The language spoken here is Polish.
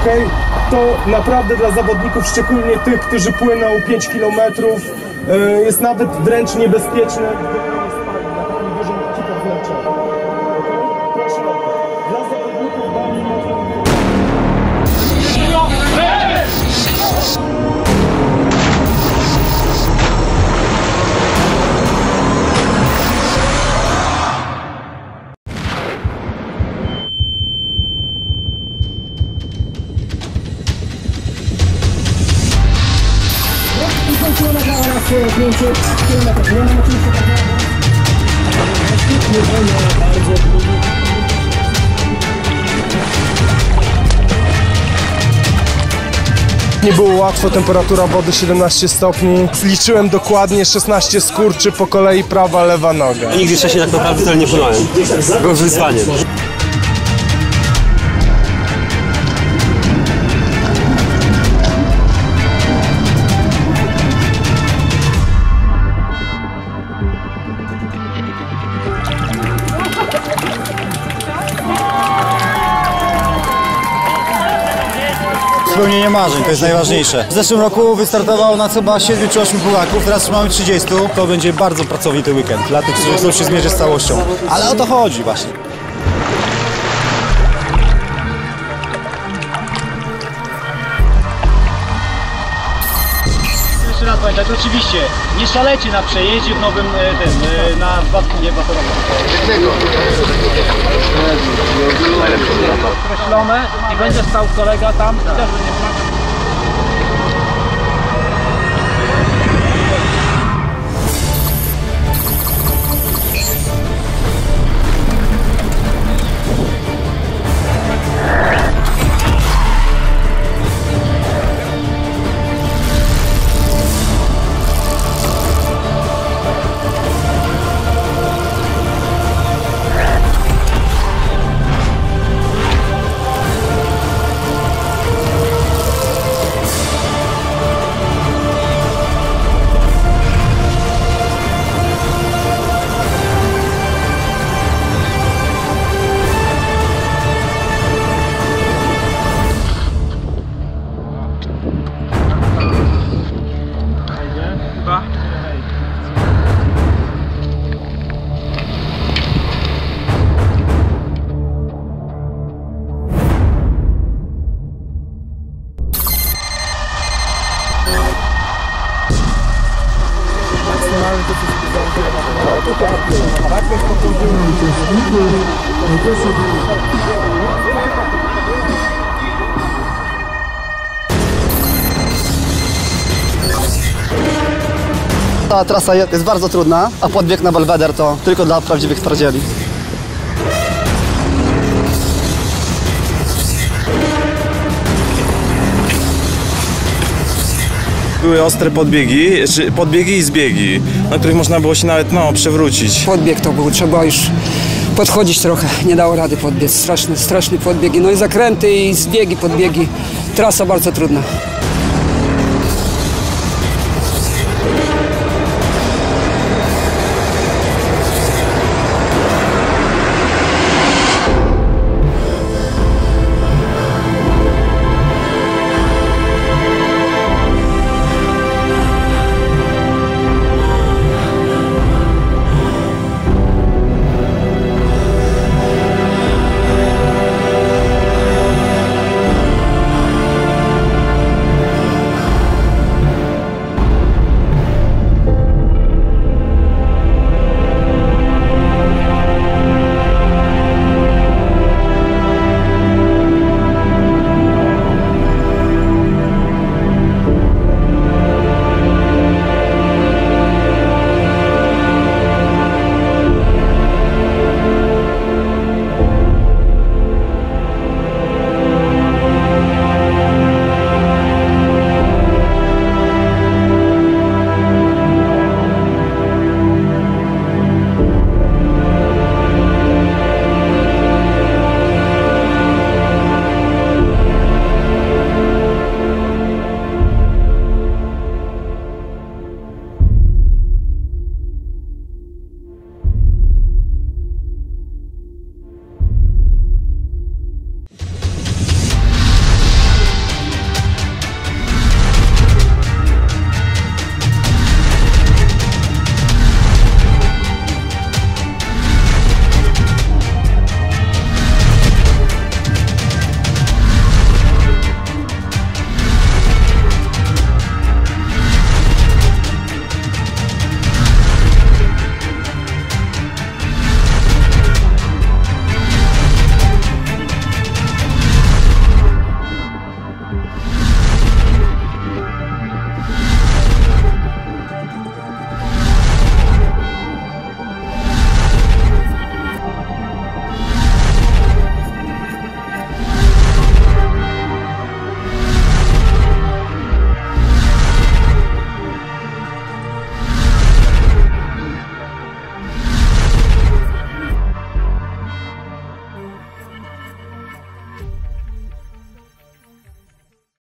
okej? To naprawdę dla zawodników, szczególnie tych, którzy płyną 5 km, jest nawet wręcz niebezpieczne. Proszę o to. Dla zawodników bardzo nie było łatwo, temperatura wody 17 stopni. Zliczyłem dokładnie 16 skurczy po kolei prawa, lewa noga. Nigdy wcześniej tak naprawdę tyle nie płynąłem. Było wyzwaniem. Spełnienie marzeń, to jest najważniejsze. W zeszłym roku wystartował nas chyba 7 czy 8 Polaków, teraz mamy 30. To będzie bardzo pracowity weekend dla tych, którzy chcą się zmierzyć z całością. Ale o to chodzi właśnie. Jeszcze raz pamiętać, oczywiście, nie szalecie na przejeździe w nowym na nie batorowym. Określone i będzie stał kolega tam, też będzie plakat. Ta trasa jest bardzo trudna, a podbieg na Belweder to tylko dla prawdziwych twardzieli. Były ostre podbiegi i zbiegi, na których można było się nawet przewrócić. Podbieg to był, trzeba już podchodzić trochę, nie dało rady podbiec, straszny podbieg, no i zakręty i zbiegi, podbiegi, trasa bardzo trudna.